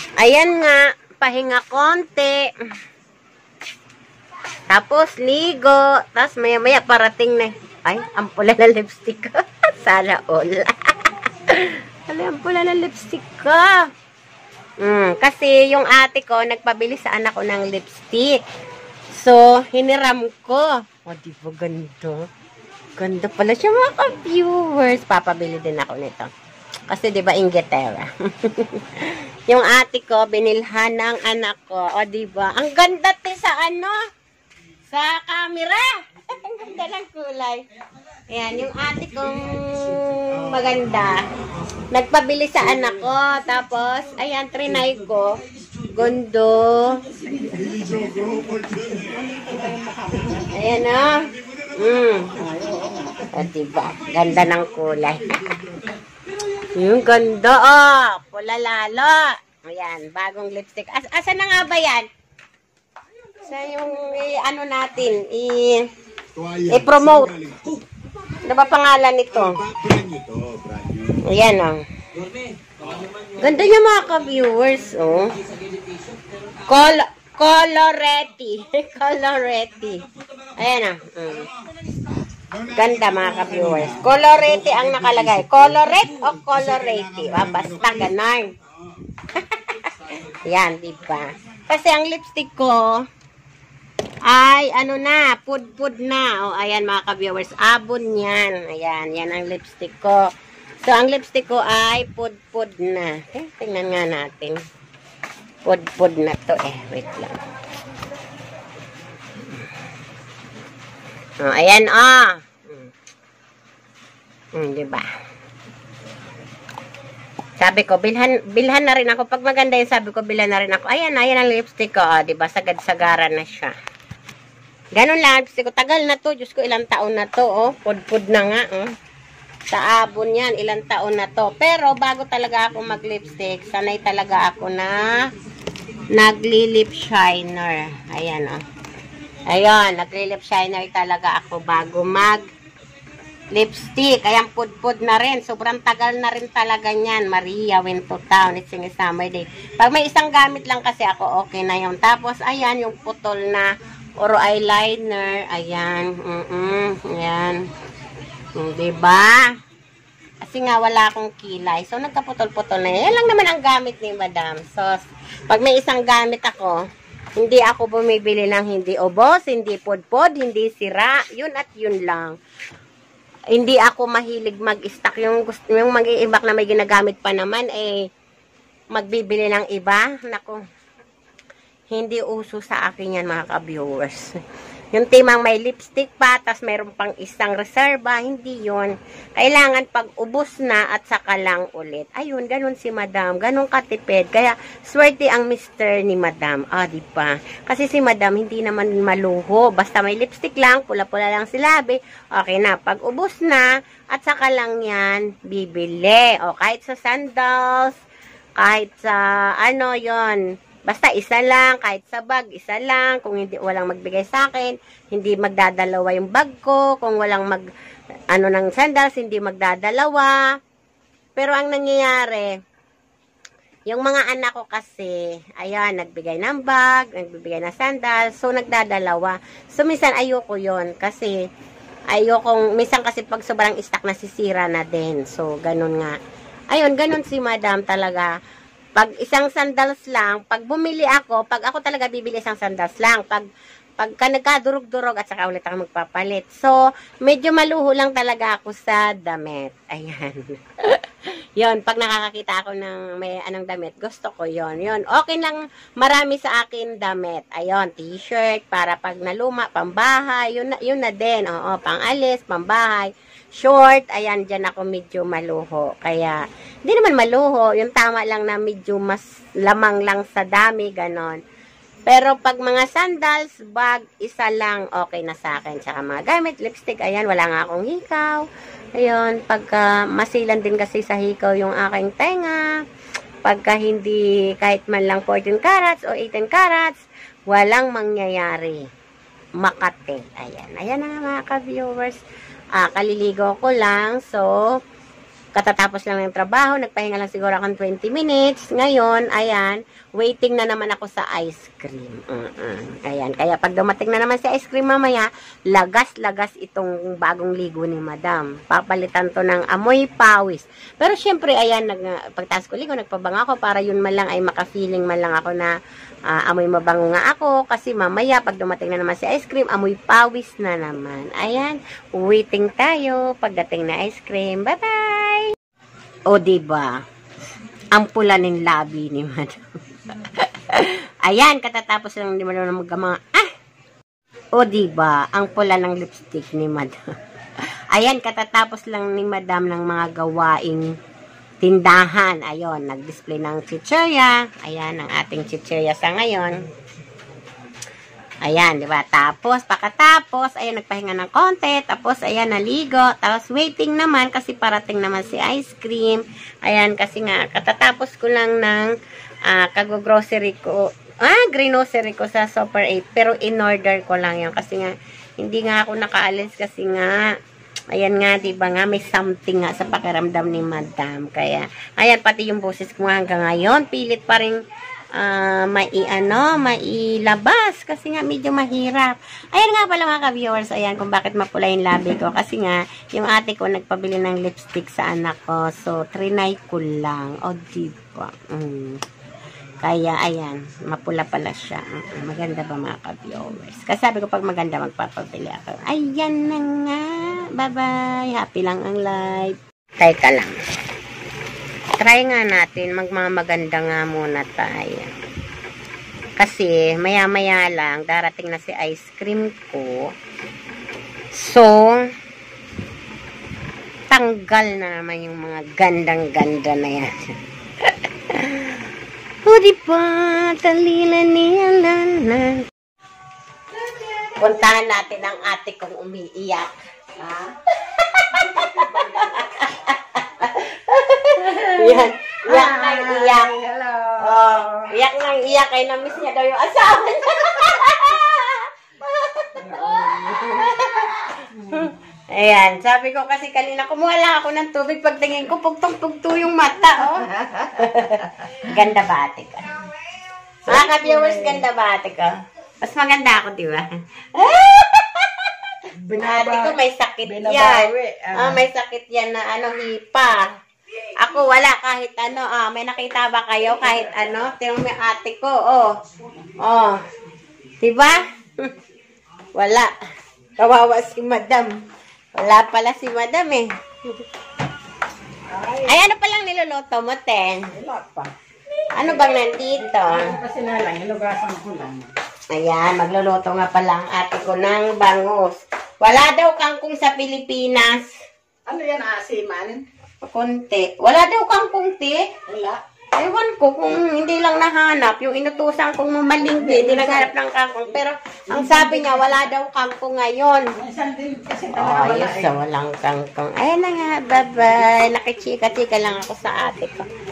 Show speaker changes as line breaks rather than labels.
Ayan nga, pahinga konti. Tapos, ligo. Tapos, maya-maya parating na. Ay, ang pula ng lipstick ko. Sana all. Ay, ang pula ng lipstick ko. Kasi yung ate ko, nagpabili sa anak ko ng lipstick. So, hiniram ko. O, di ba ganda? Ganda pala siya mga ka-viewers. Papabili din ako nito. Kasi di ba Inglaterra. Yung ate ko, binilhan ng anak ko. O, di ba? Ang ganda sa sa camera. Ang ganda ng kulay. Ayan, yung ate kong maganda. Nagpabili sa anak ko. Tapos, ayan, trinay ko. Gondo. Ayan o. O, diba? Ganda ng kulay. Yung ganda pula lalo. Ayan, bagong lipstick. Asa na nga ba yan? Sa yung ano natin, i-promote. Ano ba pangalan nito? Ayan Ganda niya mga ka-viewers, Coloretti. Coloretti. Ayan Ganda mga ka-viewers. Coloretti ang nakalagay. Coloret o Coloretti? Basta ganon. Yan, diba? Kasi ang lipstick ko ay pud-pud na. Ayan mga ka-viewers. Abon yan. Ayan, yan ang lipstick ko. So, ang lipstick ko ay pud-pud na. Tingnan nga natin. Pud-pud na to Wait lang. Ayan diba? Sabi ko, bilhan na rin ako. Pag maganda yung sabi ko, bilhan na rin ako. Ayan ang lipstick ko. Diba? Sagad-sagaran na siya. Ganun lang, lipstick ko. Tagal na to. Diyos ko, ilang taon na to. Pud-pud na nga. Sa abon yan, ilang taon na to. Pero, bago talaga ako mag-lipstick, sanay talaga ako na nagli-lip shiner. Ayan Ayan, nagli-lip shiner talaga ako bago mag-lipstick. Ayan, pud-pud na rin. Sobrang tagal na rin talaga niyan. Maria went to town. It's a summer day. Pag may isang gamit lang kasi ako, okay na yun. Tapos, ayan, yung putol na oro eyeliner. Ayan. Ayan. Diba? Kasi nga, wala akong kilay. So, nagkaputol-putol na. Yan lang naman ang gamit ni Madam. So, pag may isang gamit ako, hindi ako bumibili ng hindi ubos, hindi podpod, hindi sira. Yun at yun lang. Hindi ako mahilig mag-stock. Yung mag-iibak na may ginagamit pa naman, magbibili ng iba. Naku, hindi uso sa akin yan mga ka-viewers. Yung timang may lipstick pa, tas mayroon pang isang reserva, hindi yun. Kailangan pag ubos na at saka lang ulit. Ayun, ganun si Madam, ganun katipid. Kaya, swerte ang mister ni Madam. Diba? Kasi si Madam, hindi naman maluho. Basta may lipstick lang, pula-pula lang si labi. Okay na, pag ubos na, at saka lang yan, bibili. O, kahit sa sandals, kahit sa, yon basta isa lang, kahit sa bag, isa lang. Kung hindi, walang magbigay sa akin, hindi magdadalawa yung bag ko. Kung walang ng sandals, hindi magdadalawa. Pero ang nangyayari, yung mga anak ko kasi, ayan, nagbigay ng bag, nagbibigay ng sandals, so nagdadalawa. So, minsan ayoko yon kasi, minsan kasi pag sobrang stock na sisira na din. So, ganun nga. Ayun, ganun si Madam talaga. Pag isang sandals lang, pag bumili ako, pag ako talaga bibili isang sandals lang, pagka nagkadurog-durog at saka ulit ako magpapalit. So, medyo maluho lang talaga ako sa damit. Ayan. Yon, pag nakakakita ako ng may damit, gusto ko yon. Okay lang, marami sa akin damit. Ayon, t-shirt, para pag naluma, pambahay, yun na din. Oo, pang-alis, pambahay. Short, ayan, dyan ako medyo maluho. Kaya, hindi naman maluho. Yung tama lang na medyo mas lamang lang sa dami, ganon. Pero pag mga sandals, bag, isa lang, okay na sa akin. Tsaka mga gamit, lipstick, ayan, wala nga akong hikaw. Ayun, pagka masilan din kasi sa hikaw yung aking tenga. Pagka hindi, kahit man lang 14 carats o 18 carats, walang mangyayari. Makate. Ayan, ayan na nga mga ka-viewers. Kaliligo ko lang. So, katatapos lang ng trabaho, nagpahinga lang siguro akong 20 minutes. Ngayon, ayan, waiting na naman ako sa ice cream. Ayan, kaya pag dumating na naman sa ice cream mamaya, lagas-lagas itong bagong ligo ni Madam. Papalitan to ng amoy pawis. Pero syempre, ayan, pagtaas ko ligo, nagpabang ako para yun man lang ay maka-feeling man lang ako na amoy mabango nga ako. Kasi mamaya, pag dumating na naman sa ice cream, amoy pawis na naman. Ayan, waiting tayo pagdating na ice cream. Bye-bye! O, diba? Ang pula ng labi ni Madam. Ayan, katatapos lang ni Madam na mga O, diba? Ang pula ng lipstick ni Madam. Ayan, katatapos lang ni Madam ng mga gawaing tindahan. Ayon, nag-display ng chichirya. Ayan, ang ating chichirya sa ngayon. Ayan, di ba? Tapos, pakatapos, ayan, nagpahinga ng konti. Tapos, ayan, naligo. Tapos, waiting naman kasi parating naman si ice cream. Ayan, kasi nga, katatapos ko lang ng kag-grocery ko. Green-grocery ko sa Super 8. Pero, in-order ko lang yun. Kasi nga, hindi nga ako nakaalis kasi nga, ayan nga, di ba nga, may something nga sa pakiramdam ni Madam. Kaya, ayan, pati yung boses ko hanggang ngayon, pilit pa rin mailabas kasi nga medyo mahirap. Ayan nga pala mga ka-viewers, ayan kung bakit mapula yung labi ko kasi nga yung ate ko nagpabili ng lipstick sa anak ko, so trinay ko lang. O diba, kaya ayan, mapula pala siya. Maganda ba mga ka-viewers? Kasi sabi ko pag maganda magpapabili ako. Ayan na nga, bye bye, happy lang ang life. Teka lang, try nga natin, magmamaganda nga muna tayo. Kasi, maya-maya lang, darating na si ice cream ko. So, tanggal na naman yung mga gandang-ganda na yan. O, diba? Talila niya lalan. Puntahan natin ang ate kong umiiyak. Ha? Yan. Iyak na iyak.
Hello.
Oh, iyak na iyak. Ay, na-miss niya daw yung asawa niya. Ayan. Sabi ko kasi kanina, kumuha lang ako ng tubig. Pagtingin ko, pugtong-pugto yung mata. Oh. Ganda ba ate ka? Mga ka-viewers, ganda ba ate ka? Mas maganda ako, di ba? Ate ko may sakit yan. May sakit yan na hipa. Ako wala kahit ano. May nakita ba kayo kahit ano? Tingnan mo yung ate ko. Diba? Wala. Kawawa si Madam. Wala pala si Madam eh. Ay, ano palang niluluto mo, Ten?
Wala pa.
Ano bang nandito?
Kasi na lang, ilugasan ko lang.
Ayan, magluluto nga pala ang ate ko ng bangus. Wala daw kangkong sa Pilipinas.
Ano yan, asiman?
Konti. Wala daw kangkong, te.
Wala.
Ewan ko kung hindi lang nahanap. Yung inutusan kong mamalingki, hindi naghanap ng kangkong. Pero ang sabi niya, wala daw kangkong ngayon.
Minsan din kasi talaga wala
Ayos, walang kangkong. Ayan na nga, bye-bye. Nakichika-chika lang ako sa ate ko.